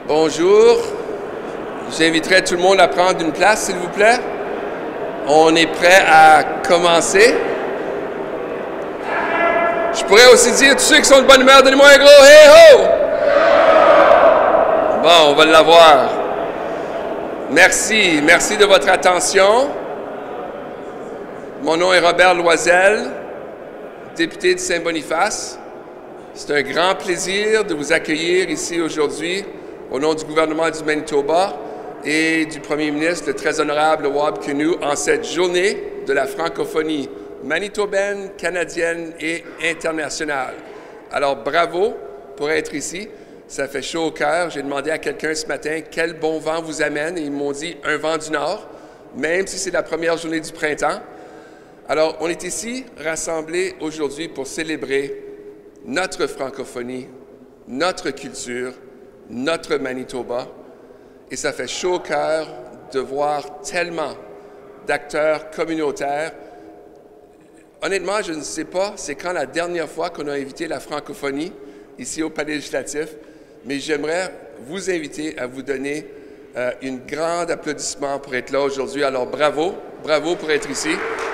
Bonjour. J'inviterai tout le monde à prendre une place, s'il vous plaît. On est prêt à commencer. Je pourrais aussi dire, tous ceux qui sont de bonne humeur, donnez-moi un gros « Hey ho! » Bon, on va l'avoir. Merci de votre attention. Mon nom est Robert Loisel, député de Saint-Boniface. C'est un grand plaisir de vous accueillir ici aujourd'hui au nom du gouvernement du Manitoba et du premier ministre, le très honorable Wiebe, en cette journée de la francophonie manitobaine, canadienne et internationale. Alors, bravo pour être ici. Ça fait chaud au cœur. J'ai demandé à quelqu'un ce matin quel bon vent vous amène et ils m'ont dit un vent du Nord, même si c'est la première journée du printemps. Alors, on est ici rassemblés aujourd'hui pour célébrer notre francophonie, notre culture, notre Manitoba. Et ça fait chaud au cœur de voir tellement d'acteurs communautaires. Honnêtement, je ne sais pas c'est quand la dernière fois qu'on a invité la francophonie ici au Palais législatif, mais j'aimerais vous inviter à vous donner un grand applaudissement pour être là aujourd'hui. Alors bravo pour être ici.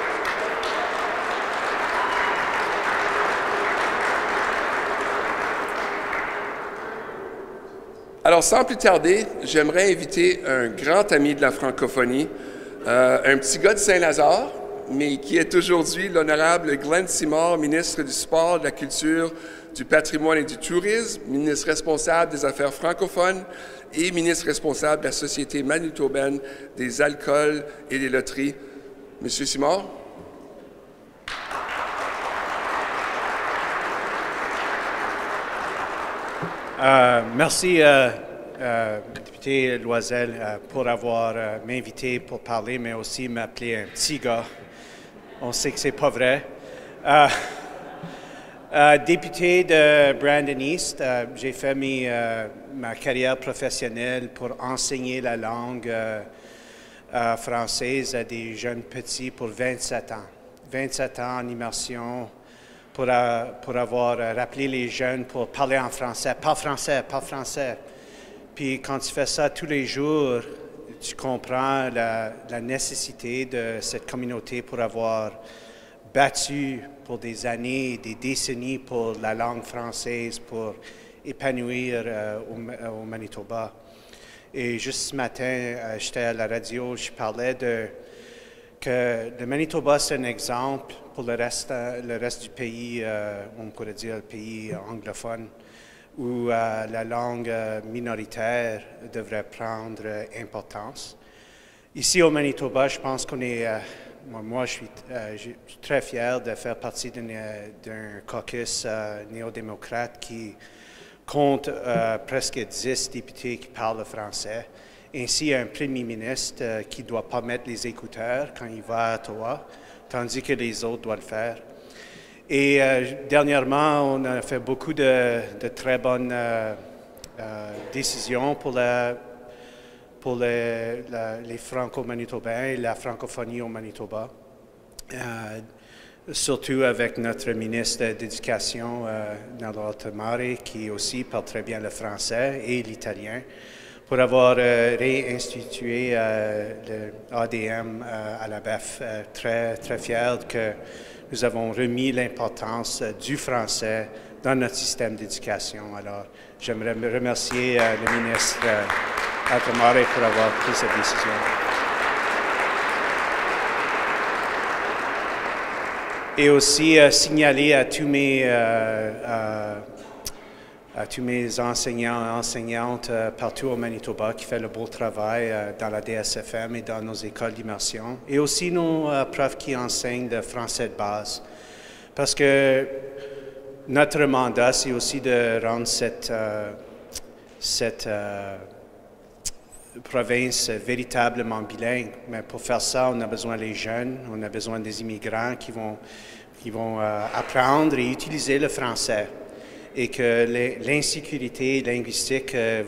Alors, sans plus tarder, j'aimerais inviter un grand ami de la francophonie, un petit gars de Saint-Lazare, mais qui est aujourd'hui l'honorable Glen Simard, ministre du Sport, de la Culture, du Patrimoine et du Tourisme, ministre responsable des Affaires francophones et ministre responsable de la Société manitobaine des alcools et des loteries. Monsieur Simard. Merci, député Loisel, pour avoir m'invité pour parler, mais aussi m'appeler un petit gars. On sait que c'est pas vrai. Député de Brandon East, j'ai fait ma carrière professionnelle pour enseigner la langue française à des jeunes petits pour 27 ans. 27 ans en immersion. Pour avoir rappelé les jeunes pour parler en français. Pas français. Puis quand tu fais ça tous les jours, tu comprends la nécessité de cette communauté pour avoir battu pour des années, des décennies pour la langue française, pour épanouir au Manitoba. Et juste ce matin, j'étais à la radio, je parlais que le Manitoba, c'est un exemple pour le reste du pays, on pourrait dire le pays anglophone, où la langue minoritaire devrait prendre importance. Ici au Manitoba, je pense qu'on est, moi je suis très fier de faire partie d'un caucus néo-démocrate qui compte presque 10 députés qui parlent le français, ainsi un premier ministre qui ne doit pas mettre les écouteurs quand il va à Ottawa, tandis que les autres doivent le faire. Et dernièrement, on a fait beaucoup de très bonnes décisions pour les Franco-Manitobains et la francophonie au Manitoba, surtout avec notre ministre d'Éducation, Nalo Tamare, qui aussi parle très bien le français et l'italien, pour avoir réinstitué l'ADM à la BEF. Très fier que nous avons remis l'importance du français dans notre système d'éducation. Alors, j'aimerais remercier le ministre Tamare pour avoir pris cette décision. Et aussi signaler à tous mes enseignants et enseignantes partout au Manitoba qui font le beau travail dans la DSFM et dans nos écoles d'immersion, et aussi nos profs qui enseignent le français de base. Parce que notre mandat, c'est aussi de rendre cette province véritablement bilingue. Mais pour faire ça, on a besoin des jeunes, on a besoin des immigrants qui vont apprendre et utiliser le français. Et que l'insécurité linguistique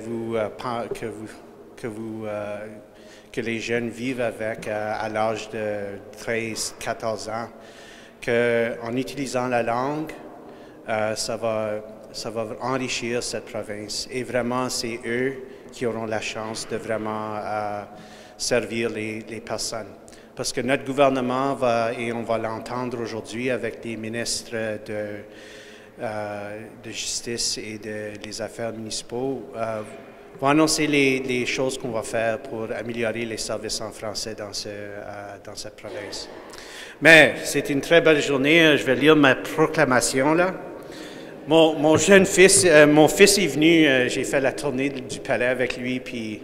que les jeunes vivent avec à l'âge de 13-14 ans, qu'en utilisant la langue, ça va enrichir cette province. Et vraiment, c'est eux qui auront la chance de vraiment servir les personnes. Parce que notre gouvernement va, et on va l'entendre aujourd'hui avec les ministres de justice et des affaires municipaux, va annoncer les choses qu'on va faire pour améliorer les services en français dans cette province. Mais c'est une très belle journée. Je vais lire ma proclamation là. Mon jeune fils, mon fils est venu. J'ai fait la tournée du palais avec lui, puis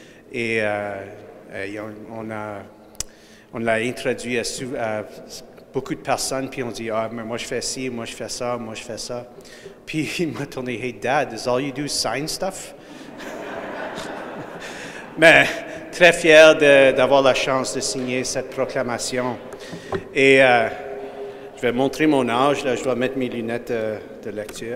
on l'a introduit à beaucoup de personnes, puis on dit « Ah, mais moi je fais ci, moi je fais ça, moi je fais ça. » Puis il m'a tourné « Hey Dad, is all you do sign stuff? » Mais très fier d'avoir la chance de signer cette proclamation. Et je vais montrer mon âge, là, je dois mettre mes lunettes de lecture.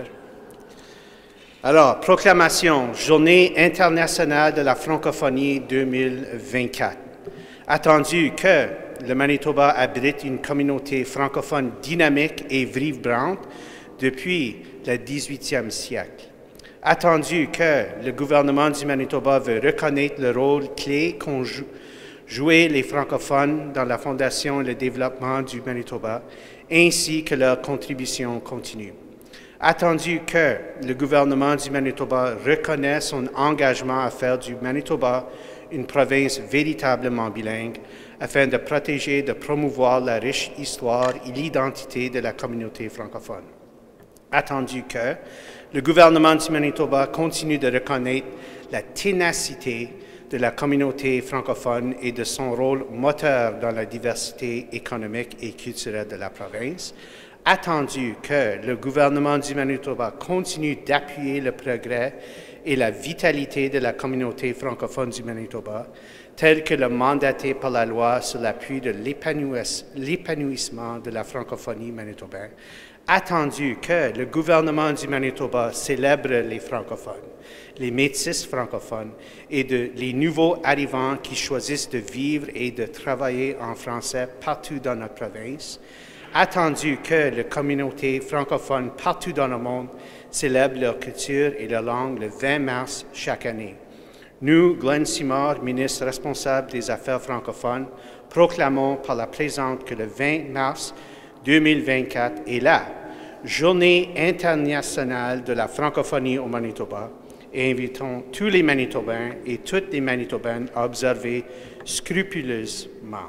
Alors, proclamation, Journée internationale de la francophonie 2024. Attendu que le Manitoba abrite une communauté francophone dynamique et vibrante depuis le 18e siècle. Attendu que le gouvernement du Manitoba veut reconnaître le rôle clé qu'ont joué les francophones dans la fondation et le développement du Manitoba, ainsi que leur contribution continue. Attendu que le gouvernement du Manitoba reconnaît son engagement à faire du Manitoba une province véritablement bilingue, afin de protéger et de promouvoir la riche histoire et l'identité de la communauté francophone. Attendu que le gouvernement du Manitoba continue de reconnaître la ténacité de la communauté francophone et de son rôle moteur dans la diversité économique et culturelle de la province. Attendu que le gouvernement du Manitoba continue d'appuyer le progrès et la vitalité de la communauté francophone du Manitoba, tel que le mandaté par la loi sur l'appui de l'épanouissement de la francophonie manitobaine. Attendu que le gouvernement du Manitoba célèbre les francophones, les métis francophones et les nouveaux arrivants qui choisissent de vivre et de travailler en français partout dans notre province. Attendu que la communauté francophone partout dans le monde célèbre leur culture et leur langue le 20 mars chaque année. Nous, Glen Simard, ministre responsable des Affaires francophones, proclamons par la présente que le 20 mars 2024 est la Journée internationale de la francophonie au Manitoba et invitons tous les Manitobains et toutes les Manitobaines à observer scrupuleusement.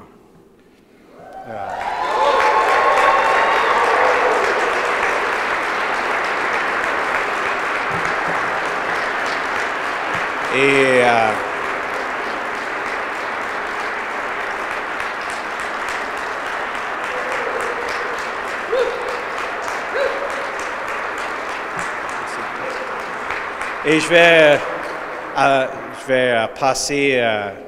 Et je vais passer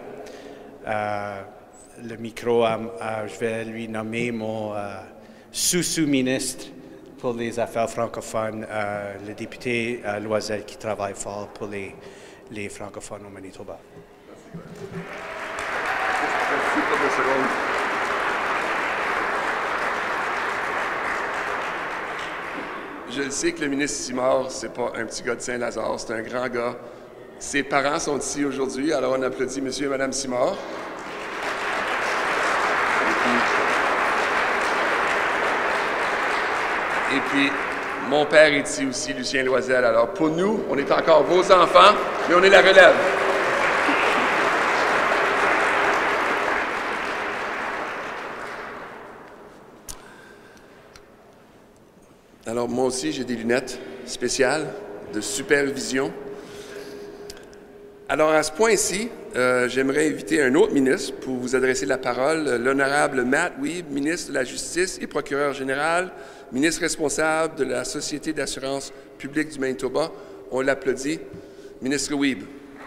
le micro je vais lui nommer mon sous-ministre pour les affaires francophones, le député Loisel qui travaille fort pour les francophones au Manitoba. Je le sais que le ministre Simard, c'est pas un petit gars de Saint-Lazare, c'est un grand gars. Ses parents sont ici aujourd'hui, alors on applaudit monsieur et madame Simard. Et puis, mon père est ici aussi, Lucien Loisel. Alors, pour nous, on est encore vos enfants, mais on est la relève. Alors, moi aussi, j'ai des lunettes spéciales de supervision. Alors, à ce point-ci, j'aimerais inviter un autre ministre pour vous adresser la parole, l'honorable Matt Wiebe, ministre de la Justice et procureur général, ministre responsable de la Société d'assurance publique du Manitoba. On l'applaudit. Ministre Wiebe.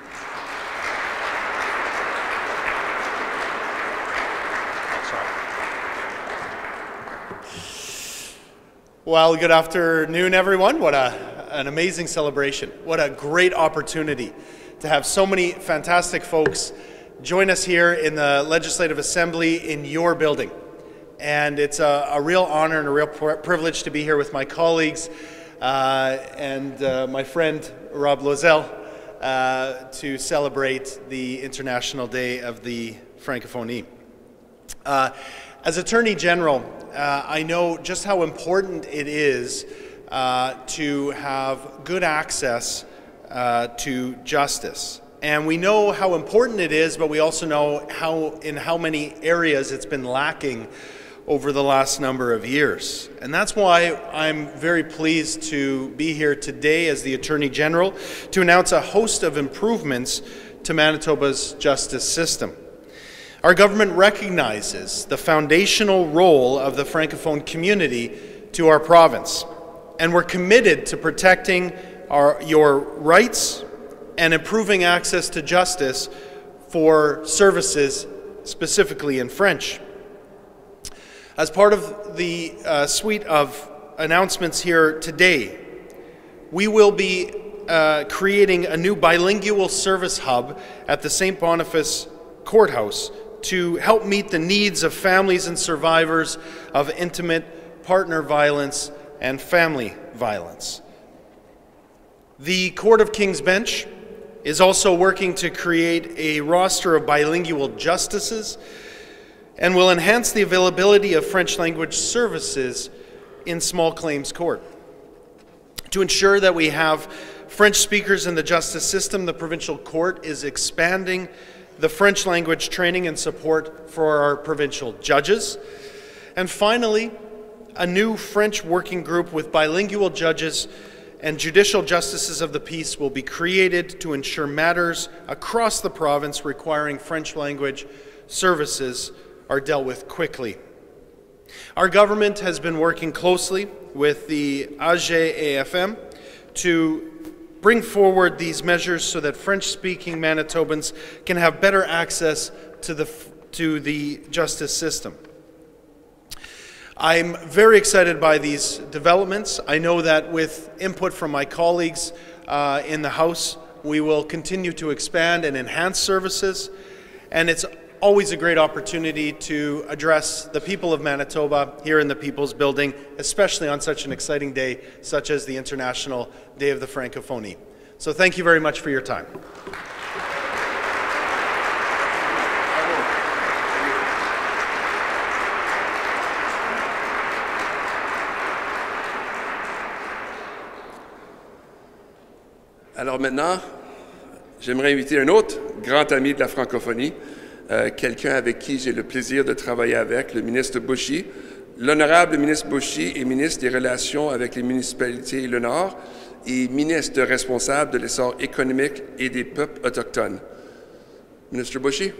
Well, good afternoon, everyone. What an amazing celebration. What a great opportunity to have so many fantastic folks join us here in the Legislative Assembly in your building. And it's a real honor and a real privilege to be here with my colleagues and my friend Rob Loisel to celebrate the International Day of the Francophonie. As Attorney General, I know just how important it is to have good access to justice. And we know how important it is, but we also know in how many areas it's been lacking over the last number of years. And that's why I'm very pleased to be here today as the Attorney General to announce a host of improvements to Manitoba's justice system. Our government recognizes the foundational role of the Francophone community to our province, and we're committed to protecting your rights and improving access to justice for services specifically in French. As part of the suite of announcements here today, we will be creating a new bilingual service hub at the St. Boniface Courthouse to help meet the needs of families and survivors of intimate partner violence and family violence. The Court of King's Bench is also working to create a roster of bilingual justices and will enhance the availability of French language services in small claims court. To ensure that we have French speakers in the justice system, the provincial court is expanding the French language training and support for our provincial judges. And finally, a new French working group with bilingual judges and judicial justices of the peace will be created to ensure matters across the province requiring French language services are dealt with quickly. Our government has been working closely with the AGAFM to bring forward these measures so that French-speaking Manitobans can have better access to the justice system. I'm very excited by these developments. I know that with input from my colleagues in the House, we will continue to expand and enhance services, and it's always a great opportunity to address the people of Manitoba here in the People's Building, especially on such an exciting day such as the International Day of the Francophonie. So thank you very much for your time. Alors maintenant, j'aimerais inviter un autre grand ami de la francophonie, quelqu'un avec qui j'ai le plaisir de travailler avec, le ministre Bushie. L'honorable ministre Bushie est ministre des Relations avec les municipalités et le Nord et ministre responsable de l'essor économique et des peuples autochtones. Ministre Bushie.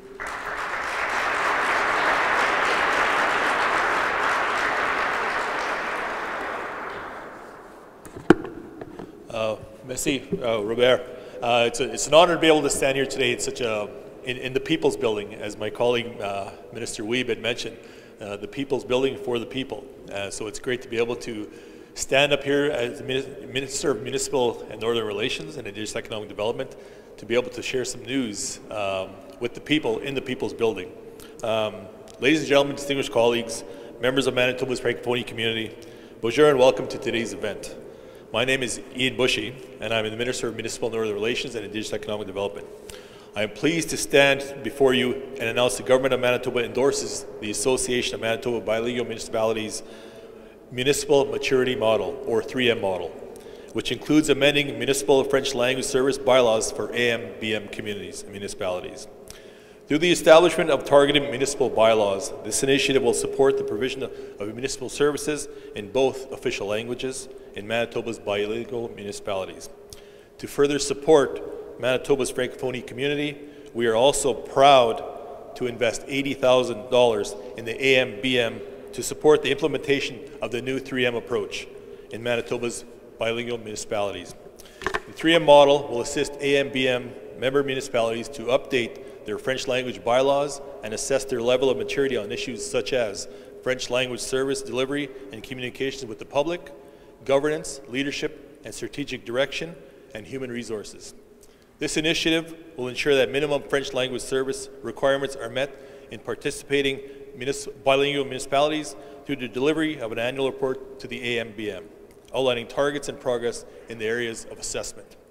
Merci, Robert. It's an honor to be able to stand here today in the People's Building, as my colleague, Minister Wiebe, had mentioned, the People's Building for the people. So it's great to be able to stand up here as Minister of Municipal and Northern Relations and Indigenous Economic Development to be able to share some news with the people in the People's Building. Ladies and gentlemen, distinguished colleagues, members of Manitoba's Francophonie community, bonjour and welcome to today's event. My name is Ian Bushie, and I'm the Minister of Municipal and Northern Relations and Indigenous Economic Development. I am pleased to stand before you and announce the Government of Manitoba endorses the Association of Manitoba Bilingual Municipalities Municipal Maturity Model, or 3M model, which includes amending municipal French language service bylaws for AM/BM communities and municipalities. Through the establishment of targeted municipal bylaws, this initiative will support the provision of municipal services in both official languages in Manitoba's bilingual municipalities. To further support Manitoba's Francophonie community, we are also proud to invest $80,000 in the AM/BM to support the implementation of the new 3M approach in Manitoba's bilingual municipalities. The 3M model will assist AM/BM member municipalities to update their French language bylaws and assess their level of maturity on issues such as French language service delivery and communications with the public, governance, leadership, and strategic direction, and human resources. This initiative will ensure that minimum French language service requirements are met in participating bilingual municipalities through the delivery of an annual report to the AM/BM, outlining targets and progress in the areas of assessment.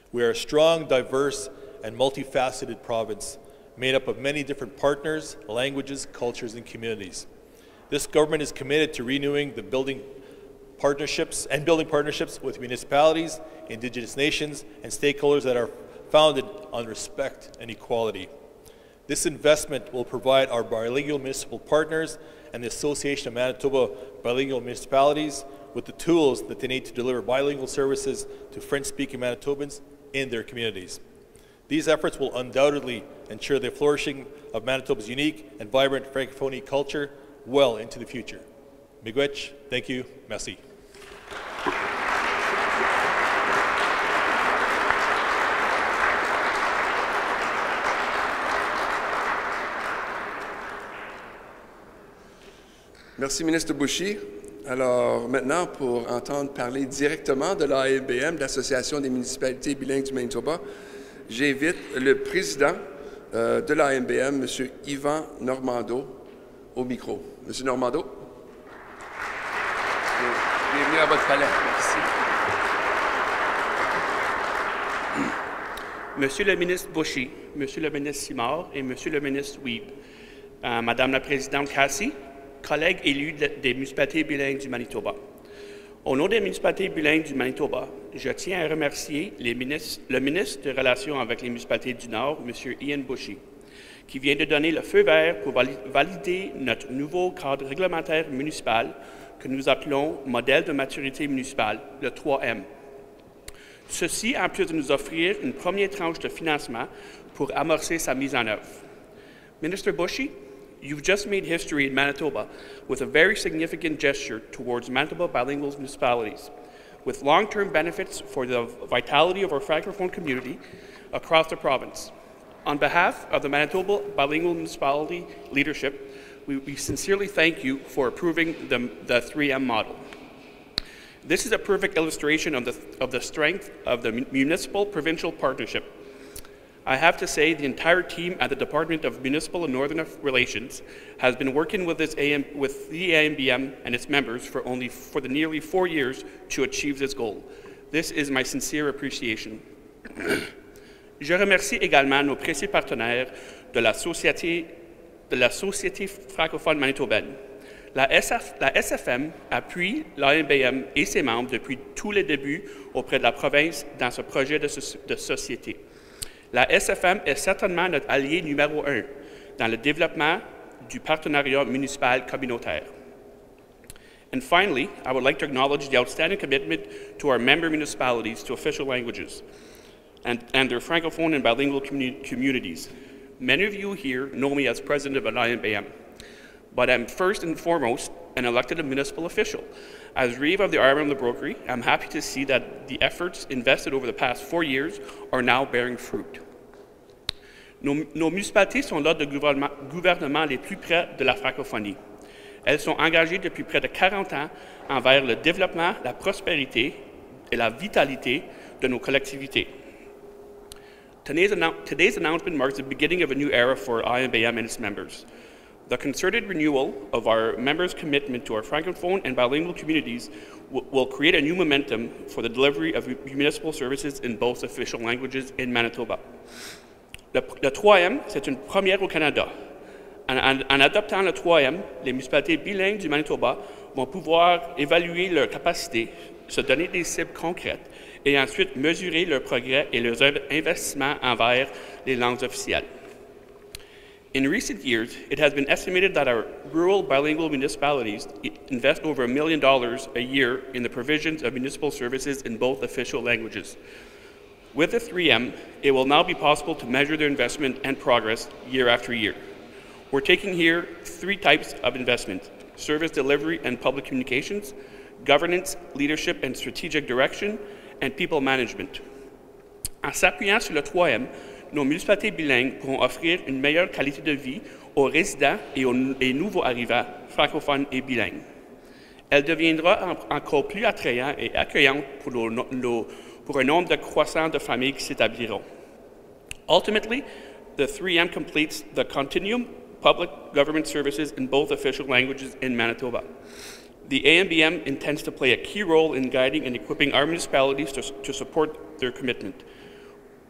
We are a strong, diverse, and multifaceted province made up of many different partners, languages, cultures, and communities. This government is committed to renewing the building partnerships with municipalities, Indigenous nations, and stakeholders that are founded on respect and equality. This investment will provide our bilingual municipal partners and the Association of Manitoba Bilingual Municipalities with the tools that they need to deliver bilingual services to French-speaking Manitobans in their communities. These efforts will undoubtedly ensure the flourishing of Manitoba's unique and vibrant Francophonie culture well into the future. Miigwech, thank you, merci. Merci, ministre Bushie. Alors, maintenant, pour entendre parler directement de l'AMBM, de l'Association des municipalités bilingues du Manitoba, j'invite le président de l'AMBM, M. Yvan Normando, au micro. M. Normando. Bienvenue à votre palais. Merci. Monsieur le ministre Bushie, Monsieur le ministre Simard et Monsieur le ministre Wiebe, Madame la présidente Cassie, collègues élus des municipalités bilingues du Manitoba. Au nom des municipalités bilingues du Manitoba, je tiens à remercier le ministre des Relations avec les municipalités du Nord, M. Ian Bushie, qui vient de donner le feu vert pour valider notre nouveau cadre réglementaire municipal que nous appelons modèle de maturité municipale, le 3M. Ceci en plus de nous offrir une première tranche de financement pour amorcer sa mise en œuvre. Minister Bushie, you've just made history in Manitoba with a very significant gesture towards Manitoba bilingual municipalities, with long-term benefits for the vitality of our Francophone community across the province. On behalf of the Manitoba Bilingual Municipality leadership, we sincerely thank you for approving the 3M model. This is a perfect illustration of the strength of the municipal-provincial partnership. I have to say the entire team at the Department of Municipal and Northern Relations has been working with the AMBM and its members for the nearly 4 years to achieve this goal. This is my sincere appreciation. Je remercie également nos précieux partenaires de la Société francophone manitobaine. La SFM appuie l'AMBM et ses membres depuis tous les débuts auprès de la province dans ce projet de société. La SFM est certainement notre allié numéro 1 dans le développement du partenariat municipal communautaire. And finally, I would like to acknowledge the outstanding commitment to our member municipalities to official languages and their Francophone and bilingual communities. Many of you here know me as president of an IMBM, but I'm first and foremost an elected municipal official. As Reeve of the Arm of the Brokery, I'm happy to see that the efforts invested over the past 4 years are now bearing fruit. Nos municipalités sont l'ordre de gouvernement les plus près de la francophonie. Elles sont engagées depuis près de 40 ans envers le développement, la prospérité et la vitalité de nos collectivités. Today's announcement marks the beginning of a new era for IMBM and its members. The concerted renewal of our members' commitment to our Francophone and bilingual communities will create a new momentum for the delivery of municipal services in both official languages in Manitoba. Le 3M, c'est une première au Canada. En adoptant le 3M, les municipalités bilingues du Manitoba vont pouvoir évaluer leurs capacités, se donner des cibles concrètes et ensuite mesurer leurs progrès et leurs investissements envers les langues officielles. In recent years, it has been estimated that our rural bilingual municipalities invest over $1 million a year in the provisions of municipal services in both official languages. With the 3M, it will now be possible to measure their investment and progress year after year. We're taking here 3 types of investment: service delivery and public communications, governance, leadership and strategic direction, and people management. En s'appuyant sur le 3M, nos municipalités bilingues pourront offrir une meilleure qualité de vie aux résidents et aux nouveaux arrivants francophones et bilingues. Elle deviendra encore plus attrayante et accueillante pour un nombre croissant de familles qui s'établiront. Ultimately, the 3M completes the continuum public government services in both official languages in Manitoba. The AMBM intends to play a key role in guiding and equipping our municipalities to support their commitment.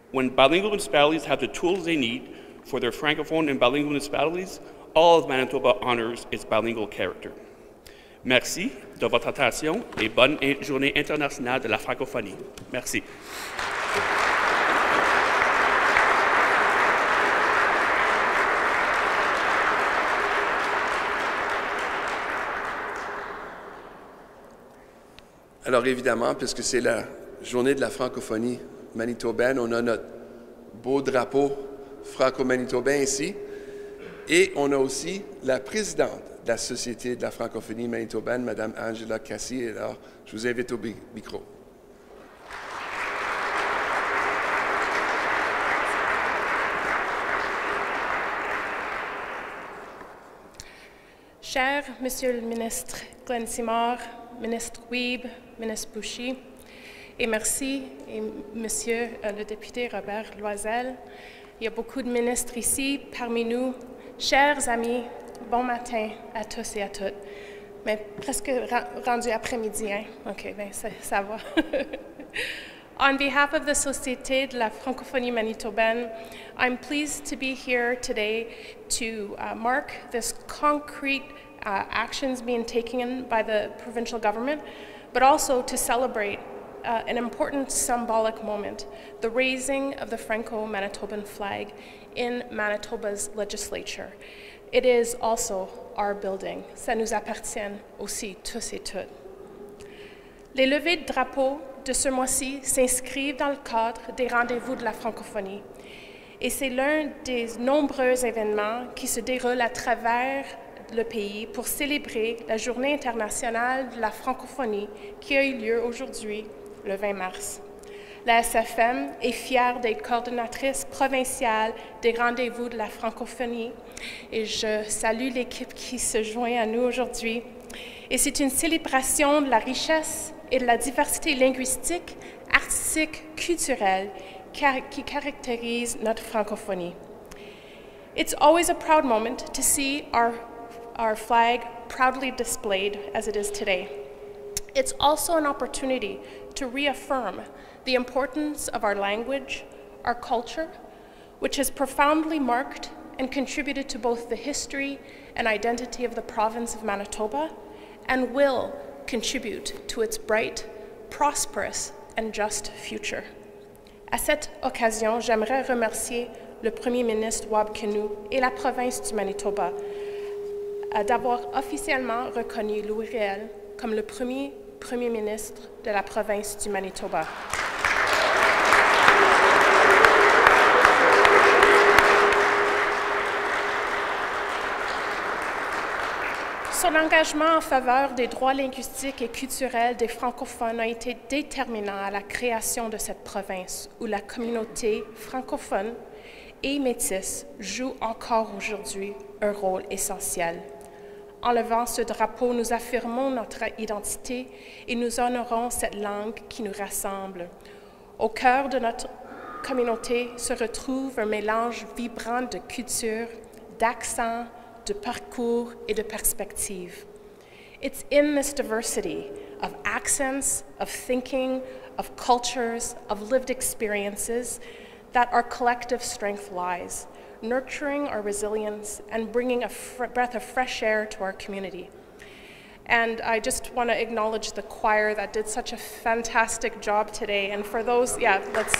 When bilingual municipalities have the tools they need for their francophone and bilingual municipalities, all of Manitoba honors its bilingual character. Merci de votre attention et bonne journée internationale de la francophonie. Merci. Alors évidemment, puisque c'est la journée de la francophonie manitobaine, on a notre beau drapeau franco-manitobain ici. Et on a aussi la présidente de la Société de la francophonie manitobaine, Mme Angela Cassie. Alors, je vous invite au micro. Cher Monsieur le ministre Glen Simard, ministre Wiebe, ministre Bushie, et merci, et Monsieur le député Robert Loisel. Il y a beaucoup de ministres ici parmi nous. Chers amis, bon matin à tous et à toutes. Mais presque rendu après-midi, hein? OK, bien, ça va. On behalf of the Société de la Francophonie Manitobaine, I'm pleased to be here today to mark this concrete actions being taken by the provincial government, but also to celebrate an important symbolic moment, the raising of the Franco-Manitoban flag in Manitoba's legislature. It is also our building. Ça nous appartient aussi, tous et toutes. Les levées de drapeaux de ce mois-ci s'inscrivent dans le cadre des rendez-vous de la francophonie. Et c'est l'un des nombreux événements qui se déroulent à travers le pays pour célébrer la Journée internationale de la francophonie qui a eu lieu aujourd'hui, le 20 mars. La SFM est fière d'être coordonnatrice provinciale des rendez-vous de la francophonie et je salue l'équipe qui se joint à nous aujourd'hui. Et c'est une célébration de la richesse et de la diversité linguistique, artistique, culturelle qui caractérise notre francophonie. It's always a proud moment to see our flag proudly displayed as it is today. It's also an opportunity to reaffirm the importance of our language, our culture, which has profoundly marked and contributed to both the history and identity of the province of Manitoba, and will contribute to its bright, prosperous, and just future. À cette occasion, j'aimerais remercier le Premier ministre Wiebe et la province du Manitoba d'avoir officiellement reconnu Louis Riel comme le premier ministre de la province du Manitoba. Son engagement en faveur des droits linguistiques et culturels des francophones a été déterminant à la création de cette province où la communauté francophone et métisse joue encore aujourd'hui un rôle essentiel. En levant ce drapeau, nous affirmons notre identité et nous honorons cette langue qui nous rassemble. Au cœur de notre communauté se retrouve un mélange vibrant de culture, d'accents, de parcours et de perspectives. It's in this diversity of accents, of thinking, of cultures, of lived experiences that our collective strength lies, nurturing our resilience and bringing a breath of fresh air to our community. And I just want to acknowledge the choir that did such a fantastic job today. And for those, yeah, let's...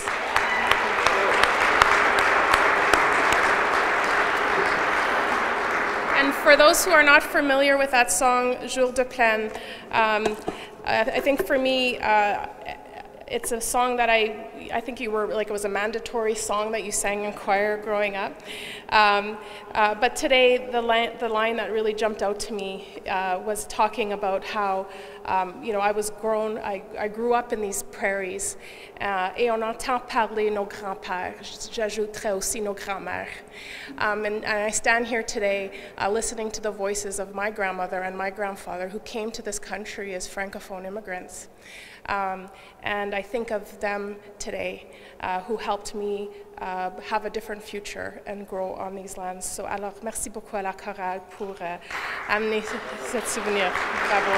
And for those who are not familiar with that song, Jour de Plaine, I think for me, it's a song that I think you were, like it was a mandatory song that you sang in choir growing up. But today, the line that really jumped out to me was talking about how, you know, I grew up in these prairies, et on entend parler nos grands-pères. J'ajouterais aussi nos grands-mères. And I stand here today listening to the voices of my grandmother and my grandfather who came to this country as Francophone immigrants. And I think of them today who helped me have a different future and grow on these lands. So alors, merci beaucoup à la chorale pour amener ce souvenir. Bravo.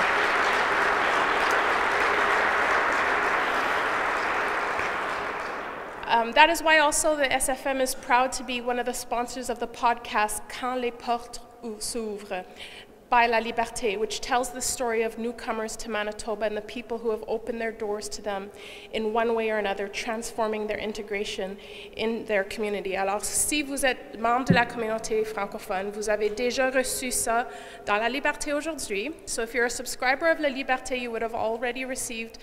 That is why also the SFM is proud to be one of the sponsors of the podcast Quand les portes s'ouvrent by La Liberté, which tells the story of newcomers to Manitoba and the people who have opened their doors to them in one way or another, transforming their integration in their community. Alors, si vous êtes membre de la communauté francophone, vous avez déjà reçu ça dans La Liberté aujourd'hui. So if you're a subscriber of La Liberté, you would have already received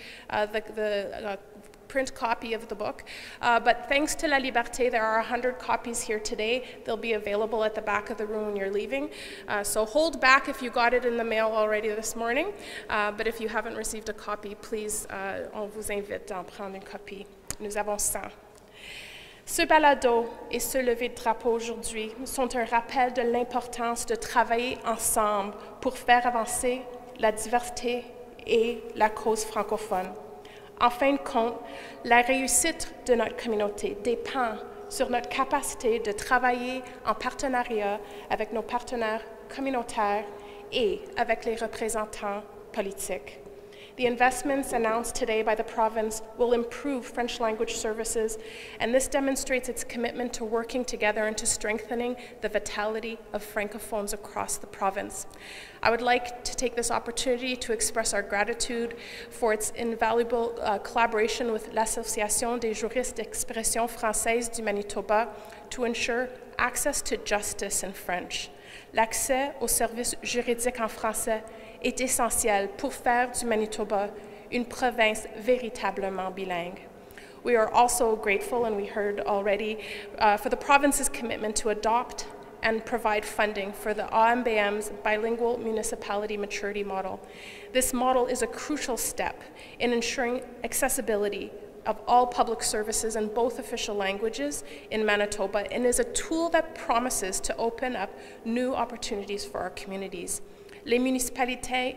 the print copy of the book. But thanks to La Liberté, there are 100 copies here today. They'll be available at the back of the room when you're leaving. So hold back if you got it in the mail already this morning. But if you haven't received a copy, please, on vous invite à en prendre une copie. Nous avons 100. Ce balado et ce lever de drapeau aujourd'hui sont un rappel de l'importance de travailler ensemble pour faire avancer la diversité et la cause francophone. En fin de compte, la réussite de notre communauté dépend sur notre capacité de travailler en partenariat avec nos partenaires communautaires et avec les représentants politiques. The investments announced today by the province will improve French language services, and this demonstrates its commitment to working together and to strengthening the vitality of Francophones across the province. I would like to take this opportunity to express our gratitude for its invaluable collaboration with l'Association des juristes d'expression française du Manitoba to ensure access to justice in French. L'accès aux services juridiques en français est essentiel pour faire du Manitoba une province véritablement bilingue. We are also grateful, and we heard already, for the province's commitment to adopt and provide funding for the AMBM's bilingual municipality maturity model. This model is a crucial step in ensuring accessibility of all public services in both official languages in Manitoba, and is a tool that promises to open up new opportunities for our communities. Les municipalités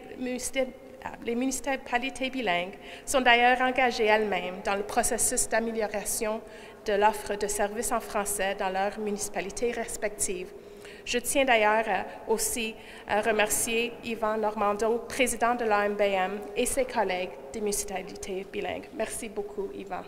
bilingues sont d'ailleurs engagées elles-mêmes dans le processus d'amélioration de l'offre de services en français dans leurs municipalités respectives. Je tiens d'ailleurs aussi à remercier Yvan Normando, président de l'AMBM, et ses collègues des municipalités bilingues. Merci beaucoup, Yvan.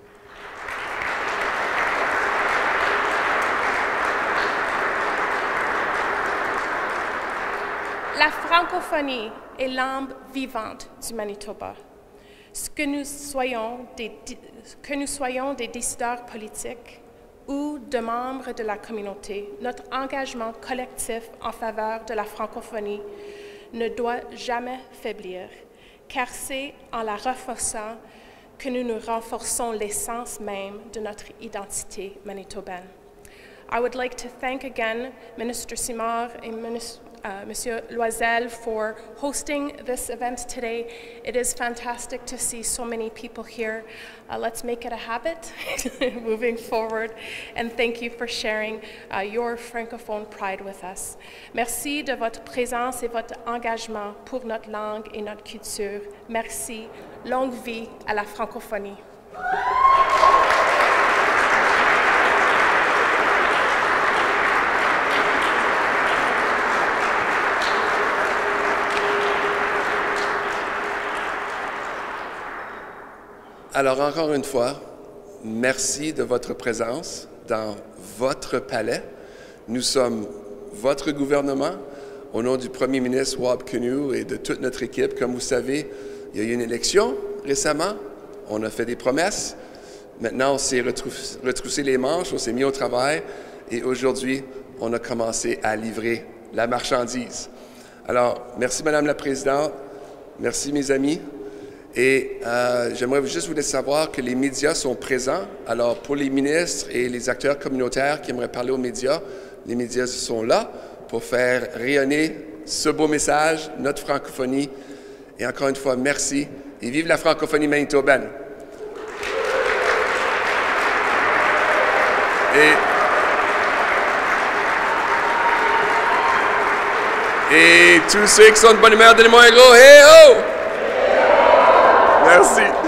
La francophonie est l'âme vivante du Manitoba. Que nous soyons des décideurs politiques ou de membres de la communauté, notre engagement collectif en faveur de la francophonie ne doit jamais faiblir, car c'est en la renforçant que nous renforçons l'essence même de notre identité manitobaine. I would like to thank again Minister Simard and Monsieur Loisel for hosting this event today. It is fantastic to see so many people here. Let's make it a habit moving forward. And thank you for sharing your Francophone pride with us. Merci de votre présence et votre engagement pour notre langue et notre culture. Merci. Longue vie à la francophonie. Alors, encore une fois, merci de votre présence dans votre palais. Nous sommes votre gouvernement. Au nom du premier ministre Wiebe et de toute notre équipe, comme vous savez, il y a eu une élection récemment. On a fait des promesses. Maintenant, on s'est retroussé les manches, on s'est mis au travail. Et aujourd'hui, on a commencé à livrer la marchandise. Alors, merci Madame la Présidente. Merci mes amis. Et j'aimerais juste vous laisser savoir que les médias sont présents. Alors, pour les ministres et les acteurs communautaires qui aimeraient parler aux médias, les médias sont là pour faire rayonner ce beau message, notre francophonie. Et encore une fois, merci et vive la francophonie manitobaine. Et tous ceux qui sont de bonne humeur, donnez-moi un gros « Hey ho !» Merci.